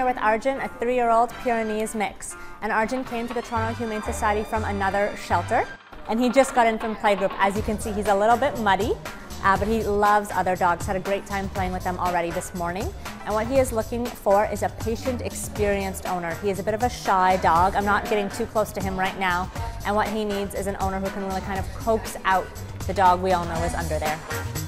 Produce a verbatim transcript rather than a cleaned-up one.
here with Arjun, a three-year-old Pyrenees mix. And Arjun came to the Toronto Humane Society from another shelter. And he just got in from playgroup. As you can see, he's a little bit muddy, uh, but he loves other dogs. Had a great time playing with them already this morning. And what he is looking for is a patient, experienced owner. He is a bit of a shy dog. I'm not getting too close to him right now. And what he needs is an owner who can really kind of coax out the dog we all know is under there.